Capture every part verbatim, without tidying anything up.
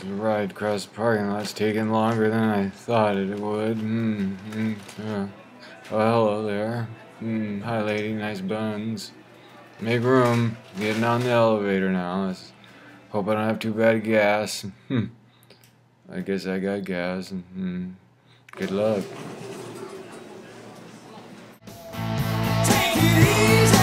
the ride across the parking lot's taking longer than I thought it would. Mm, mm, uh. Oh, hello there. Mm, hi, lady. Nice buns. Make room. Getting on the elevator now. Let's hope I don't have too bad gas. Hmm. I guess I got gas. Mm. Good luck. Take it easy.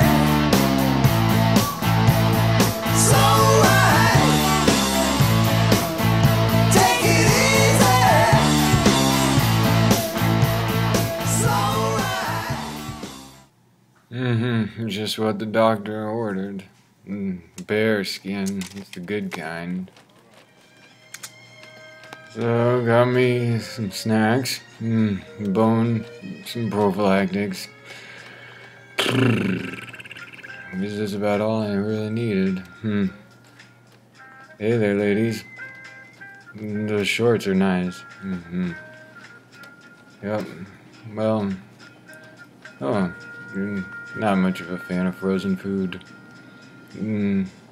Mm-hmm. Just what the doctor ordered. Mm, bear skin. It's the good kind. So, got me some snacks. Mm, bone, some prophylactics. This is about all I really needed. Hmm. Hey there, ladies. Those shorts are nice. Mm-hmm. Yep. Well, oh, you're not much of a fan of frozen food. Mm.